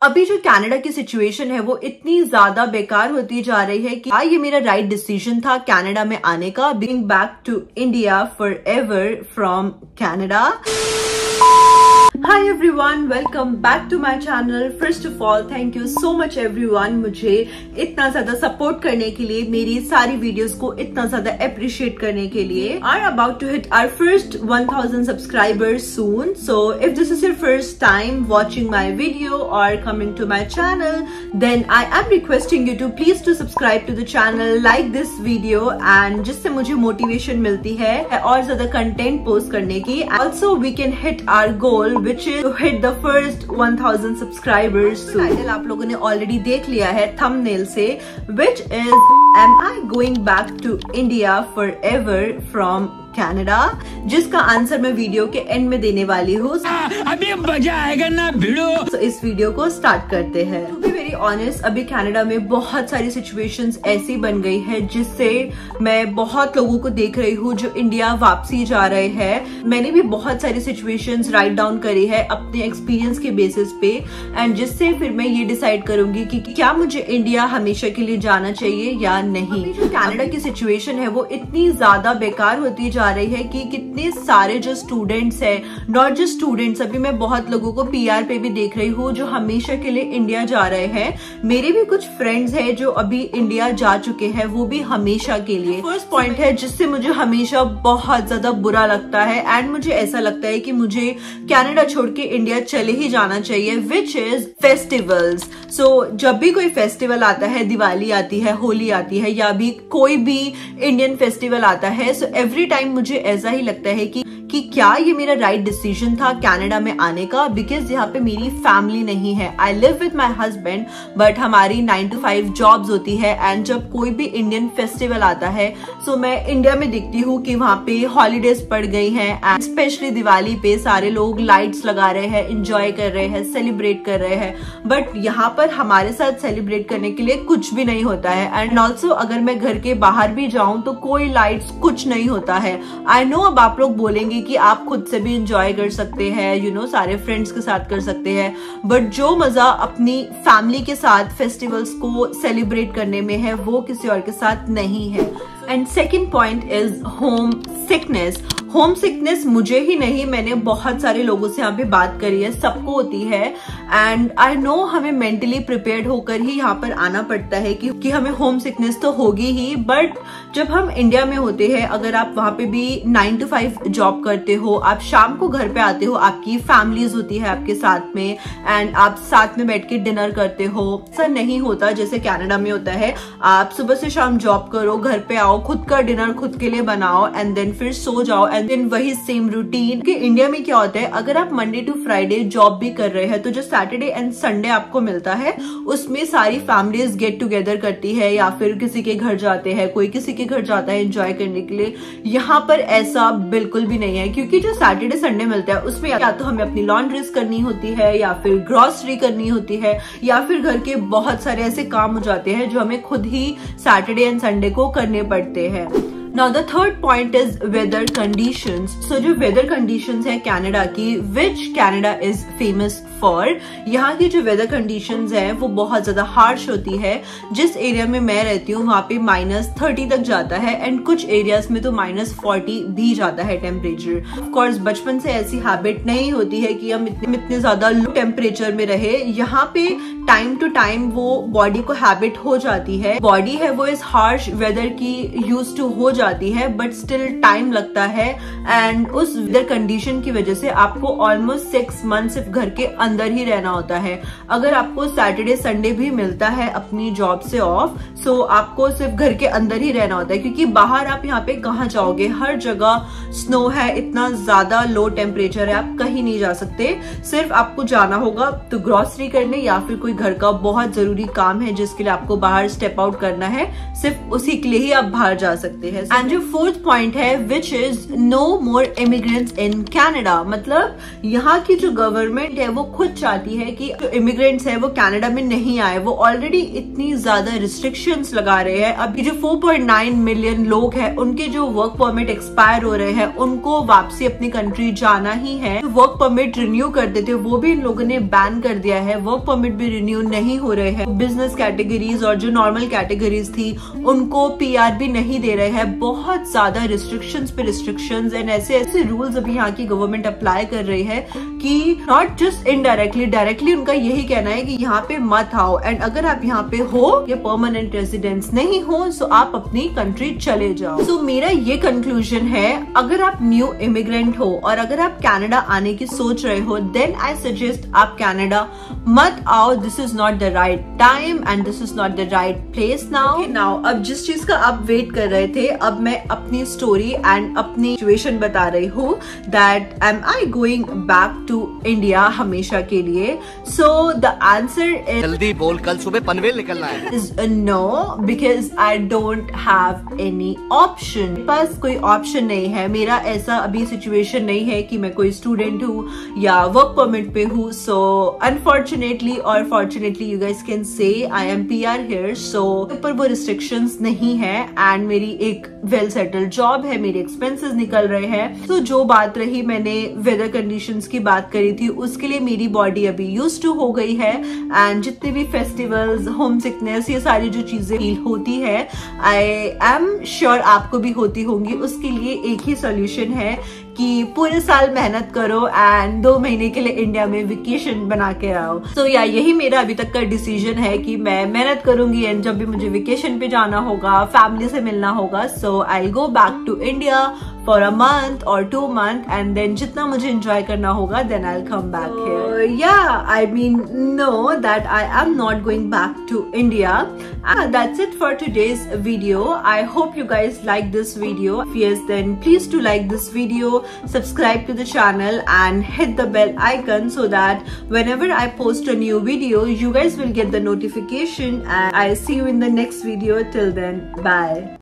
अभी जो कनाडा की सिचुएशन है वो इतनी ज्यादा बेकार होती जा रही है कि ये मेरा राइट डिसीजन था कनाडा में आने का, being back to India forever from Canada. Hi everyone, welcome back to my channel. First of all, thank you so much everyone मुझे इतना ज्यादा सपोर्ट करने के लिए, मेरी सारी वीडियोस को इतना ज्यादा अप्रिशिएट करने के लिए। Are about to hit our first 1000 subscribers soon. So if this is your first time watching my video or coming to my channel, then I am requesting you to please to subscribe to the channel, like this video and जिससे मुझे motivation मिलती है और ज्यादा content post करने की। Also we can hit our goal which is to hit the first 1000 subscribers soon. Title आप लोगों ने ऑलरेडी देख लिया है थंबनेल से, which is Am I going back to India forever from Canada, जिसका आंसर मैं वीडियो के एंड में देने वाली हूँ। अभी मजा आएगा ना भिड़ो। तो इस वीडियो को स्टार्ट करते हैं। टू बी वेरी ऑनेस्ट, अभी कनाडा में बहुत सारी सिचुएशंस ऐसी बन गई है जिससे मैं बहुत लोगों को देख रही हूँ जो इंडिया वापसी जा रहे हैं। मैंने भी बहुत सारी सिचुएशंस राइट डाउन करी है अपने एक्सपीरियंस के बेसिस पे, एंड जिससे फिर मैं ये डिसाइड करूंगी कि क्या मुझे इंडिया हमेशा के लिए जाना चाहिए या नहीं। जो कनाडा की सिचुएशन है वो इतनी ज्यादा बेकार होती जा रही है कि कितने सारे जो स्टूडेंट्स हैं, नॉट जस्ट स्टूडेंट्स, अभी मैं बहुत लोगों को पीआर पे भी देख रही हूँ जो हमेशा के लिए इंडिया जा रहे हैं। मेरे भी कुछ फ्रेंड्स हैं जो अभी इंडिया जा चुके हैं, वो भी हमेशा के लिए। फर्स्ट पॉइंट है जिससे मुझे हमेशा बहुत ज्यादा बुरा लगता है एंड मुझे ऐसा लगता है कि मुझे कनाडा छोड़ के इंडिया चले ही जाना चाहिए, विच इज फेस्टिवल्स। सो जब भी कोई फेस्टिवल आता है, दिवाली आती है, होली आती है या भी कोई भी इंडियन फेस्टिवल आता है, सो एवरी टाइम मुझे ऐसा ही लगता है कि क्या ये मेरा राइट डिसीजन था कनाडा में आने का, बिकॉज यहाँ पे मेरी फैमिली नहीं है। I live with my husband but हमारी 9 to 5 जॉब्स होती है एंड जब कोई भी इंडियन फेस्टिवल आता है सो मैं इंडिया में देखती हूँ कि वहाँ पे हॉलीडेज पड़ गई हैं एंड स्पेशली दिवाली पे सारे लोग लाइट्स लगा रहे हैं, एंजॉय कर रहे हैं, सेलिब्रेट कर रहे हैं, बट यहाँ पर हमारे साथ सेलिब्रेट करने के लिए कुछ भी नहीं होता है। एंड ऑल्सो अगर मैं घर के बाहर भी जाऊं तो कोई लाइट्स कुछ नहीं होता है। आई नो अब आप लोग बोलेंगे कि आप खुद से भी एंजॉय कर सकते हैं, यू नो, सारे फ्रेंड्स के साथ कर सकते हैं, बट जो मजा अपनी फैमिली के साथ फेस्टिवल्स को सेलिब्रेट करने में है वो किसी और के साथ नहीं है। And second point is home sickness. Home sickness मुझे ही नहीं, मैंने बहुत सारे लोगों से यहाँ पे बात करी है, सबको होती है एंड आई नो हमें मेंटली प्रिपेयर्ड होकर ही यहाँ पर आना पड़ता है कि हमें होम सिकनेस तो होगी ही। बट जब हम इंडिया में होते हैं, अगर आप वहां पे भी 9 to 5 जॉब करते हो, आप शाम को घर पे आते हो, आपकी फैमिलीज होती है आपके साथ में एंड आप साथ में बैठ के डिनर करते हो। ऐसा नहीं होता जैसे कनाडा में होता है, आप सुबह से शाम जॉब करो, घर पे आओ, खुद का डिनर खुद के लिए बनाओ एंड देन फिर सो जाओ एंड देन वही सेम रूटीन। कि इंडिया में क्या होता है, अगर आप मंडे टू फ्राइडे जॉब भी कर रहे हैं तो जो सैटरडे एंड संडे आपको मिलता है उसमें सारी फैमिलीज गेट टुगेदर करती है या फिर किसी के घर जाते हैं, कोई किसी के घर जाता है एंजॉय करने के लिए। यहाँ पर ऐसा बिल्कुल भी नहीं है, क्योंकि जो सैटरडे संडे मिलता है उसमें या तो हमें अपनी लॉन्ड्रीज करनी होती है या फिर ग्रोसरी करनी होती है या फिर घर के बहुत सारे ऐसे काम हो जाते हैं जो हमें खुद ही सैटरडे एंड संडे को करने पड़ते हैं। Now the third point is weather conditions. So जो weather conditions है कनाडा की, which Canada is famous for, यहाँ की जो weather conditions है वो बहुत ज्यादा harsh होती है। जिस एरिया में मैं रहती हूँ वहाँ पे -30 तक जाता है एंड कुछ एरियाज में तो -40 भी जाता है टेम्परेचर। ऑफ कोर्स बचपन से ऐसी हैबिट नहीं होती है कि हम इतने ज्यादा लो टेम्परेचर में रहे। यहाँ पे टाइम टू टाइम वो बॉडी को हैबिट हो जाती है, बॉडी है वो इस हार्श वेदर की यूज टू हो जाती है, बट स्टिल टाइम लगता है एंड उस वेदर कंडीशन की वजह से आपको ऑलमोस्ट 6 मंथ सिर्फ घर के अंदर ही रहना होता है। अगर आपको सैटरडे संडे भी मिलता है अपनी जॉब से ऑफ, सो आपको सिर्फ घर के अंदर ही रहना होता है, क्योंकि बाहर आप यहाँ पे कहाँ जाओगे, हर जगह स्नो है, इतना ज्यादा लो टेम्परेचर है, आप कहीं नहीं जा सकते। सिर्फ आपको जाना होगा तो ग्रोसरी करने या फिर कोई घर का बहुत जरूरी काम है जिसके लिए आपको बाहर स्टेप आउट करना है, सिर्फ उसी के लिए ही आप बाहर जा सकते हैं। एंड जो फोर्थ पॉइंट है which is no more immigrants in Canada, मतलब यहाँ की जो गवर्नमेंट है वो खुद चाहती है कि जो इमिग्रेंट्स है वो कनाडा में नहीं आए। वो ऑलरेडी इतनी ज्यादा रिस्ट्रिक्शंस लगा रहे हैं। अभी जो 4.9 मिलियन लोग हैं उनके जो वर्क परमिट एक्सपायर हो रहे हैं उनको वापसी अपनी कंट्री जाना ही है। वर्क परमिट रिन्यू कर देते वो भी इन लोगों ने बैन कर दिया है। वर्क परमिट भी रिन्यू नहीं हो रहे हैं। बिजनेस कैटेगरीज और जो नॉर्मल कैटेगरीज थी उनको PR भी नहीं दे रहे हैं। बहुत ज्यादा रिस्ट्रिक्शंस पे रिस्ट्रिक्शंस एंड ऐसे रूल्स अभी यहाँ की गवर्नमेंट अप्लाई कर रही है कि नॉट जस्ट इनडायरेक्टली, डायरेक्टली उनका यही कहना है कि यहाँ पे मत आओ, एंड अगर आप यहाँ पे हो या परमानेंट रेजिडेंस नहीं हो सो आप अपनी कंट्री चले जाओ। सो मेरा ये कंक्लूजन है, अगर आप न्यू इमिग्रेंट हो और अगर आप कनाडा आने की सोच रहे हो देन आई सजेस्ट आप कनाडा मत आओ। This is not the right time and this is not the right place now. अब जिस चीज का आप वेट कर रहे थे, अब मैं अपनी स्टोरी एंड अपनी सिचुएशन बता रही हूँ that am I going back to India हमेशा के लिए। सो द आंसर इज, जल्दी बोल, कल सुबह पनवेल निकलना है। Is no, because I don't have any option. बस कोई ऑप्शन नहीं है। मेरा ऐसा अभी सिचुएशन नहीं है कि मैं कोई स्टूडेंट हूँ या वर्क परमिट पे हूँ। सो अनफॉर्चुनेटली और fortunately you guys can say I am PR here. So ऊपर वो रिस्ट्रिक्शंस नहीं है एंड मेरी एक वेल सेटल्ड जॉब है, मेरे एक्सपेंसेस निकल रहे हैं। तो जो बात रही, मैंने वेदर कंडीशंस की बात करी थी, उसके लिए मेरी बॉडी अभी यूज्ड टू हो गई है। एंड जितने भी फेस्टिवल्स, होम सिकनेस, ये सारी जो चीजें फील होती है, आई एम श्योर आपको भी होती होंगी। उसके लिए एक ही सोल्यूशन है कि पूरे साल मेहनत करो एंड 2 महीने के लिए इंडिया में वेकेशन बना के आओ। सो या यही मेरा अभी तक का डिसीजन है कि मैं मेहनत करूंगी एंड जब भी मुझे वेकेशन पे जाना होगा, फैमिली से मिलना होगा, so I go back to India for a month और 2 मंथ एंड देन जितना मुझे एंजॉय करना होगा then I will come back here. या I mean no that I am not going back to India. That's it for today's video. I hope you guys like this video. If yes, then please do like this video, subscribe to the channel and hit the bell icon so that whenever I post a new video, you guys will get the notification, and I'll see you in the next video. Till then, bye.